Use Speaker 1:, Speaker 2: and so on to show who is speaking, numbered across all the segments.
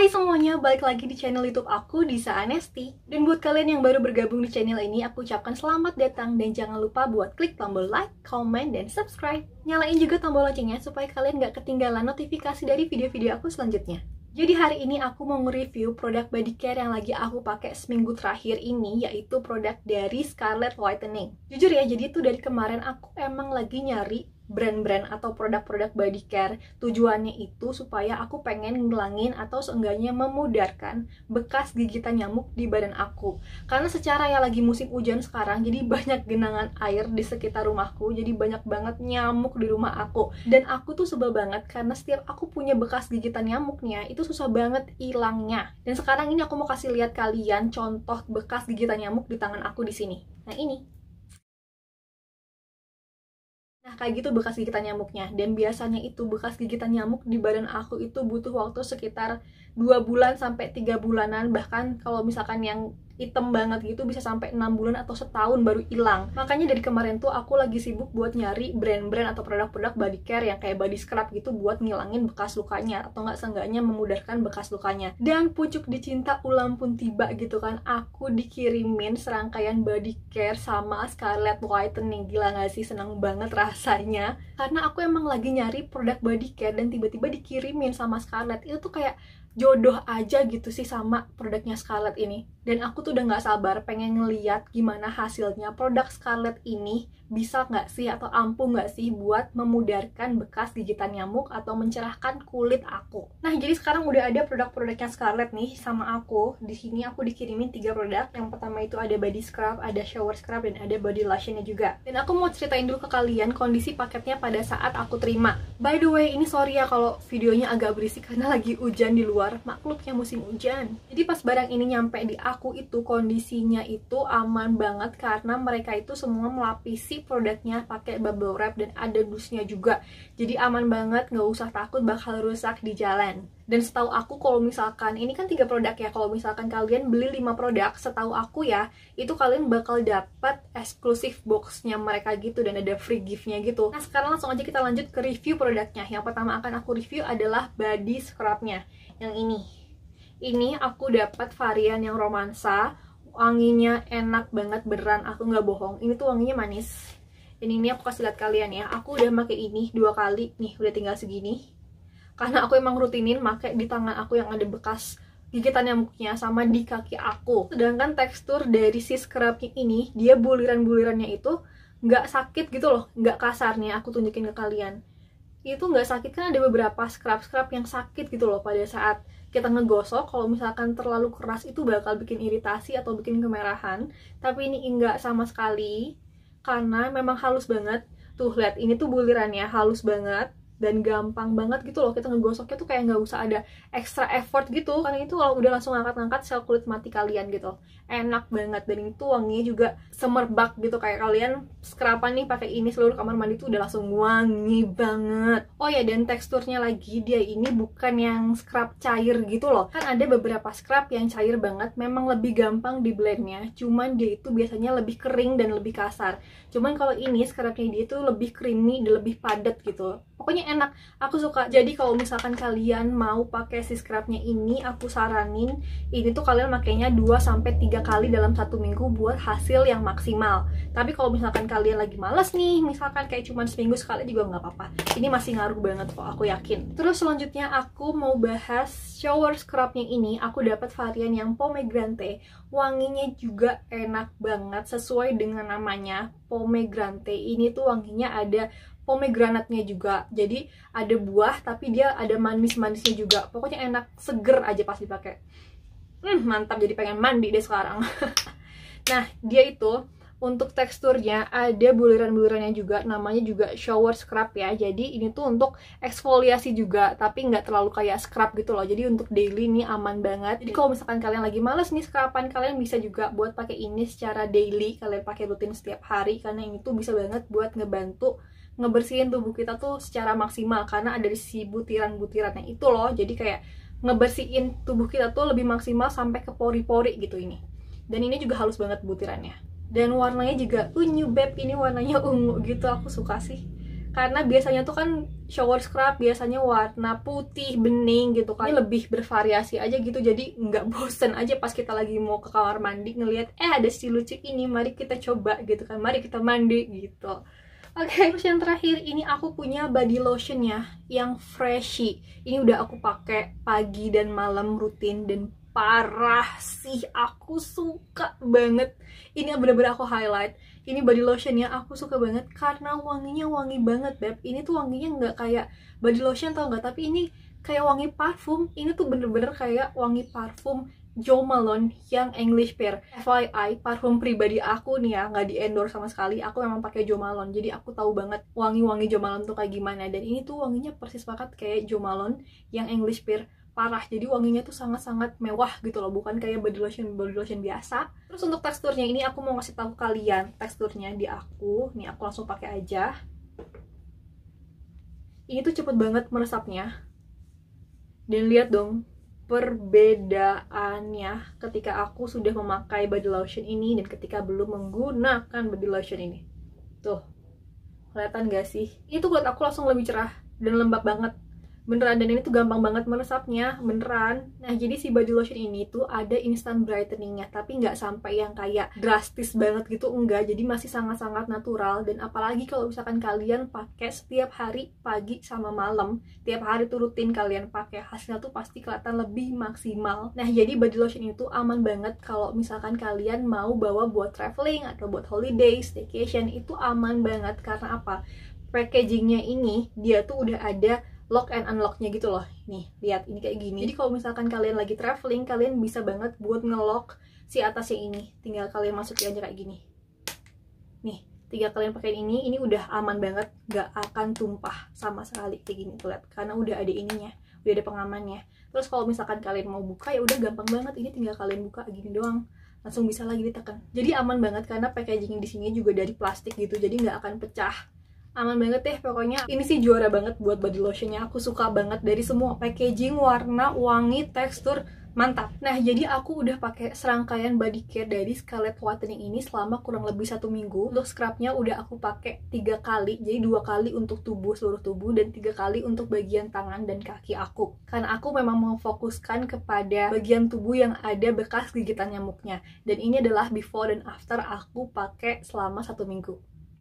Speaker 1: Hai semuanya, balik lagi di channel YouTube aku, Disa Anesti. Dan buat kalian yang baru bergabung di channel ini, aku ucapkan selamat datang dan jangan lupa buat klik tombol like, comment, dan subscribe. Nyalain juga tombol loncengnya supaya kalian gak ketinggalan notifikasi dari video-video aku selanjutnya. Jadi hari ini aku mau nge-review produk body care yang lagi aku pakai seminggu terakhir ini, yaitu produk dari Scarlett Whitening. Jujur ya, jadi itu dari kemarin aku emang lagi nyari brand-brand atau produk-produk body care. Tujuannya itu supaya aku pengen ngilangin atau seenggaknya memudarkan bekas gigitan nyamuk di badan aku. Karena secara ya lagi musim hujan sekarang, jadi banyak genangan air di sekitar rumahku, jadi banyak banget nyamuk di rumah aku. Dan aku tuh sebel banget karena setiap aku punya bekas gigitan nyamuknya, itu susah banget hilangnya. Dan sekarang ini aku mau kasih lihat kalian contoh bekas gigitan nyamuk di tangan aku di sini. Nah ini. Nah, kayak gitu bekas gigitan nyamuknya. Dan biasanya itu bekas gigitan nyamuk di badan aku itu butuh waktu sekitar 2 bulan sampai 3 bulanan. Bahkan kalau misalkan yang hitam banget gitu bisa sampai 6 bulan atau setahun baru hilang. Makanya dari kemarin tuh aku lagi sibuk buat nyari brand-brand atau produk-produk body care yang kayak body scrub gitu buat ngilangin bekas lukanya atau nggak seenggaknya memudarkan bekas lukanya. Dan pucuk dicinta ulam pun tiba gitu kan, aku dikirimin serangkaian body care sama Scarlett Whitening. Gila nggak sih, seneng banget rasanya karena aku emang lagi nyari produk body care dan tiba-tiba dikirimin sama Scarlett. Itu tuh kayak jodoh aja gitu sih sama produknya Scarlett ini. Dan aku tuh udah gak sabar pengen ngeliat gimana hasilnya produk Scarlett ini bisa gak sih atau ampuh gak sih buat memudarkan bekas gigitan nyamuk atau mencerahkan kulit aku. Nah, jadi sekarang udah ada produk-produknya Scarlett nih sama aku. Di sini aku dikirimin 3 produk. Yang pertama itu ada body scrub, ada shower scrub, dan ada body lotionnya juga. Dan aku mau ceritain dulu ke kalian kondisi paketnya pada saat aku terima. By the way, ini sorry ya kalau videonya agak berisik karena lagi hujan di luar. Maklumnya musim hujan. Jadi pas barang ini nyampe di aku itu kondisinya itu aman banget karena mereka itu semua melapisi produknya pakai bubble wrap dan ada dusnya juga. Jadi aman banget, nggak usah takut bakal rusak di jalan. Dan setahu aku kalau misalkan ini kan 3 produk ya, kalau misalkan kalian beli 5 produk, setahu aku ya itu kalian bakal dapat eksklusif boxnya mereka gitu dan ada free giftnya gitu. Nah sekarang langsung aja kita lanjut ke review produknya. Yang pertama akan aku review adalah body scrubnya. Yang ini aku dapat varian yang romansa, wanginya enak banget beneran, aku nggak bohong. Ini tuh wanginya manis. Dan ini aku kasih lihat kalian ya, aku udah pakai ini 2 kali nih, udah tinggal segini. Karena aku emang rutinin pakai di tangan aku yang ada bekas gigitan nyamuknya sama di kaki aku. Sedangkan tekstur dari si scrubnya ini, dia buliran-bulirannya itu nggak sakit gitu loh, nggak kasar nih. Aku tunjukin ke kalian. Itu nggak sakit, kan ada beberapa scrub yang sakit gitu loh pada saat kita ngegosok. Kalau misalkan terlalu keras itu bakal bikin iritasi atau bikin kemerahan, tapi ini enggak sama sekali karena memang halus banget. Tuh lihat, ini tuh bulirannya halus banget dan gampang banget gitu loh kita ngegosoknya tuh kayak nggak usah ada extra effort gitu, karena itu kalau udah langsung ngangkat-ngangkat sel kulit mati kalian gitu. Enak banget dan itu wanginya juga semerbak gitu, kayak kalian scruban nih pakai ini seluruh kamar mandi tuh udah langsung wangi banget. Oh ya, dan teksturnya lagi dia ini bukan yang scrub cair gitu loh. Kan ada beberapa scrub yang cair banget, memang lebih gampang di blendnya, cuman dia itu biasanya lebih kering dan lebih kasar. Cuman kalau ini scrubnya dia itu lebih creamy dan lebih padat gitu. Pokoknya enak, aku suka. Jadi kalau misalkan kalian mau pakai si scrubnya ini, aku saranin ini tuh kalian makainya 2-3 kali dalam 1 minggu buat hasil yang maksimal. Tapi kalau misalkan kalian lagi males nih, misalkan kayak cuman seminggu sekali juga nggak apa-apa. Ini masih ngaruh banget kok, aku yakin. Terus selanjutnya aku mau bahas shower scrubnya ini. Aku dapat varian yang pomegranate. Wanginya juga enak banget sesuai dengan namanya, pomegranate. Ini tuh wanginya ada pomegranatnya juga, jadi ada buah tapi dia ada manis-manisnya juga. Pokoknya enak, seger aja pas dipakai. Mantap, jadi pengen mandi deh sekarang. Nah, dia itu untuk teksturnya ada buliran-bulirannya juga, namanya juga shower scrub ya. Jadi ini tuh untuk eksfoliasi juga, tapi nggak terlalu kayak scrub gitu loh. Jadi untuk daily ini aman banget. Jadi kalau misalkan kalian lagi males nih scruban, kalian bisa juga buat pakai ini secara daily, kalian pakai rutin setiap hari, karena ini tuh bisa banget buat ngebantu ngebersihin tubuh kita tuh secara maksimal karena ada si butiran-butirannya itu loh. Jadi kayak ngebersihin tubuh kita tuh lebih maksimal sampai ke pori-pori gitu ini. Dan ini juga halus banget butirannya. Dan warnanya juga unyu beb, ini warnanya ungu gitu, aku suka sih. Karena biasanya tuh kan shower scrub biasanya warna putih bening gitu kan, ini lebih bervariasi aja gitu, jadi nggak bosen aja pas kita lagi mau ke kamar mandi ngelihat ada si lucu ini, mari kita coba gitu kan, mari kita mandi gitu. Oke, terus yang terakhir ini aku punya body lotion ya, yang Freshy. Ini udah aku pakai pagi dan malam rutin dan parah sih, aku suka banget. Ini bener-bener aku highlight. Ini body lotionnya aku suka banget karena wanginya wangi banget, Beb. Ini tuh wanginya nggak kayak body lotion tau nggak, tapi ini kayak wangi parfum. Ini tuh bener-bener kayak wangi parfum Jo Malone yang English Pear. FYI, parfum pribadi aku nih ya, nggak di endorse sama sekali. Aku memang pakai Jo Malone, jadi aku tahu banget wangi-wangi Jo Malone tuh kayak gimana. Dan ini tuh wanginya persis banget kayak Jo Malone yang English Pear, parah. Jadi wanginya tuh sangat-sangat mewah gitu loh, bukan kayak body lotion biasa. Terus untuk teksturnya ini aku mau ngasih tahu kalian teksturnya di aku. Nih aku langsung pakai aja. Ini tuh cepet banget meresapnya. Dan lihat dong perbedaannya ketika aku sudah memakai body lotion ini dan ketika belum menggunakan body lotion ini. Tuh, kelihatan gak sih? Ini tuh buat aku langsung lebih cerah dan lembab banget. Beneran, dan ini tuh gampang banget meresapnya, beneran. Nah, jadi si body lotion ini tuh ada instant brightening-nya, tapi nggak sampai yang kayak drastis banget gitu, enggak. Jadi masih sangat-sangat natural, dan apalagi kalau misalkan kalian pakai setiap hari pagi sama malam, tiap hari tuh rutin kalian pakai, hasilnya tuh pasti kelihatan lebih maksimal. Nah, jadi body lotion itu aman banget kalau misalkan kalian mau bawa buat traveling atau buat holiday, staycation, itu aman banget. Karena apa? Packagingnya ini, dia tuh udah ada lock and unlocknya gitu loh. Nih, lihat ini kayak gini. Jadi kalau misalkan kalian lagi traveling, kalian bisa banget buat ngelock si atasnya ini. Tinggal kalian masukin aja kayak gini. Nih, tinggal kalian pakai ini udah aman banget, gak akan tumpah sama sekali kayak gini tuh, lihat. Karena udah ada ininya, udah ada pengamannya. Terus kalau misalkan kalian mau buka ya udah gampang banget, ini tinggal kalian buka gini doang, langsung bisa lagi ditekan. Jadi aman banget karena packaging di sini juga dari plastik gitu, jadi nggak akan pecah. Aman banget deh pokoknya. Ini sih juara banget buat body lotionnya. Aku suka banget dari semua packaging, warna, wangi, tekstur, mantap. Nah, jadi aku udah pakai serangkaian body care dari Scarlett Whitening ini selama kurang lebih 1 minggu. Untuk scrubnya udah aku pakai 3 kali, jadi 2 kali untuk tubuh, seluruh tubuh, dan 3 kali untuk bagian tangan dan kaki aku. Karena aku memang memfokuskan kepada bagian tubuh yang ada bekas gigitan nyamuknya. Dan ini adalah before dan after aku pakai selama 1 minggu.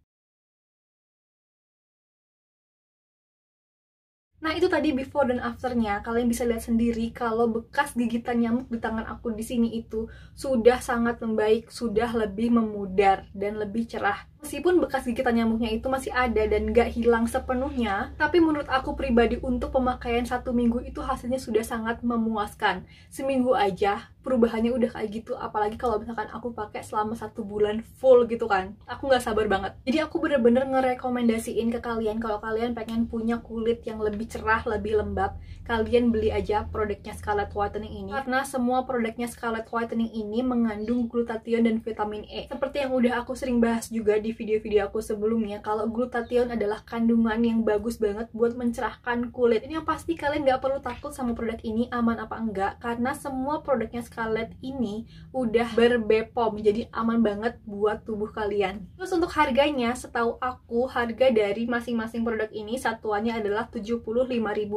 Speaker 1: Nah, itu tadi before dan afternya. Kalian bisa lihat sendiri kalau bekas gigitan nyamuk di tangan aku di sini itu sudah sangat membaik, sudah lebih memudar dan lebih cerah. Meskipun bekas gigitan nyamuknya itu masih ada dan gak hilang sepenuhnya, tapi menurut aku pribadi untuk pemakaian 1 minggu itu hasilnya sudah sangat memuaskan. Seminggu aja perubahannya udah kayak gitu, apalagi kalau misalkan aku pakai selama 1 bulan full gitu kan. Aku nggak sabar banget. Jadi aku bener-bener ngerekomendasiin ke kalian kalau kalian pengen punya kulit yang lebih cerah, lebih lembab, kalian beli aja produknya Scarlett Whitening ini. Karena semua produknya Scarlett Whitening ini mengandung glutathione dan vitamin E. Seperti yang udah aku sering bahas juga di video-video aku sebelumnya, kalau glutathione adalah kandungan yang bagus banget buat mencerahkan kulit. Ini yang pasti kalian nggak perlu takut sama produk ini aman apa enggak, karena semua produknya Scarlett ini udah ber-BPOM, jadi aman banget buat tubuh kalian. Terus untuk harganya, setahu aku harga dari masing-masing produk ini satuannya adalah 75.000.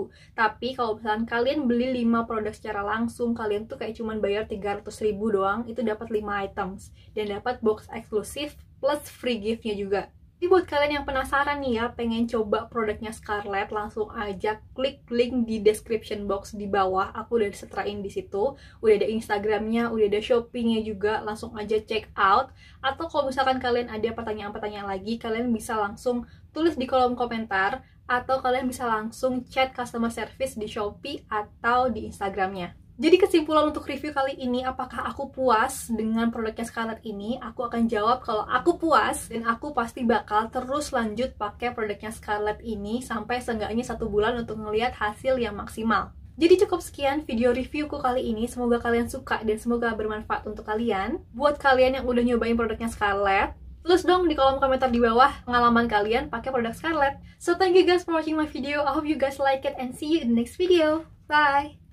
Speaker 1: Tapi kalau misalkan kalian beli 5 produk secara langsung, kalian tuh kayak cuman bayar 300.000 doang, itu dapat 5 items dan dapat box eksklusif plus free gift-nya juga. Jadi buat kalian yang penasaran nih ya, pengen coba produknya Scarlett, langsung aja klik link di description box di bawah. Aku udah seterain di situ. Udah ada Instagramnya, udah ada Shopee-nya juga. Langsung aja check out. Atau kalau misalkan kalian ada pertanyaan-pertanyaan lagi, kalian bisa langsung tulis di kolom komentar. Atau kalian bisa langsung chat customer service di Shopee atau di Instagramnya. Jadi kesimpulan untuk review kali ini, apakah aku puas dengan produknya Scarlett ini? Aku akan jawab kalau aku puas, dan aku pasti bakal terus lanjut pakai produknya Scarlett ini sampai seenggaknya 1 bulan untuk ngelihat hasil yang maksimal. Jadi cukup sekian video reviewku kali ini, semoga kalian suka dan semoga bermanfaat untuk kalian. Buat kalian yang udah nyobain produknya Scarlett, tulis dong di kolom komentar di bawah pengalaman kalian pakai produk Scarlett. So thank you guys for watching my video, I hope you guys like it and see you in the next video. Bye!